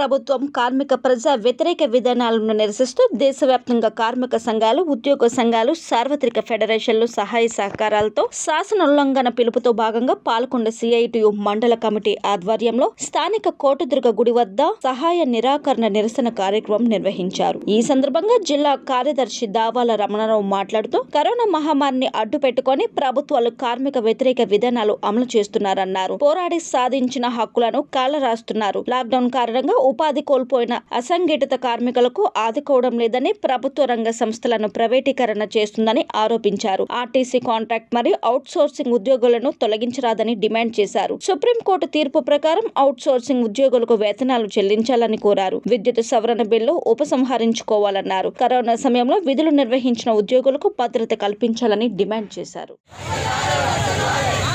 ప్రభుత్వం కార్మిక ప్రజా వ్యతిరేక విధానాలను నిరసిస్తూ దేశవ్యాప్తంగా కార్మిక సంఘాలు, ఉద్యోగ సంఘాలు, సార్వత్రిక ఫెడరేషన్లు సహాయ సహకారాలతో శాసనోల్లంఘన పిలుపుతో భాగంగా పాల్కొండ సిఐటియు మండల కమిటీ ఆధ్వర్యంలో స్థానిక కోటదుర్గ గుడి వద్ద సహాయ నిరాకరణ నిరసన కార్యక్రమం నిర్వహించారు. ఈ సందర్భంగా జిల్లా కార్యదర్శి దావాల రమణారావు మాట్లాడుతూ కరోనా మహమ్మారిని అడ్డు పెట్టుకుని ప్రభుత్వాలు కార్మిక వ్యతిరేక విధానాలు అమలు చేస్తున్నారన్నారు. పోరాడి సాధించిన హక్కులను కాలరాస్తున్నారు. లాక్డౌన్ కారణంగా ఉపాధి కోల్పోయిన అసంఘటిత కార్మికులకు ఆదుకోవడం లేదని, ప్రభుత్వ రంగ సంస్థలను ప్రైవేటీకరణ చేస్తుందని ఆరోపించారు. ఆర్టీసీ కాంట్రాక్ట్ మరియు అవుట్ సోర్సింగ్ ఉద్యోగులను తొలగించరాదని డిమాండ్ చేశారు. సుప్రీంకోర్టు తీర్పు ప్రకారం అవుట్ సోర్సింగ్ ఉద్యోగులకు వేతనాలు చెల్లించాలని కోరారు. విద్యుత్ సవరణ బిల్లు ఉపసంహరించుకోవాలన్నారు. కరోనా సమయంలో విధులు నిర్వహించిన ఉద్యోగులకు భద్రత కల్పించాలని డిమాండ్ చేశారు.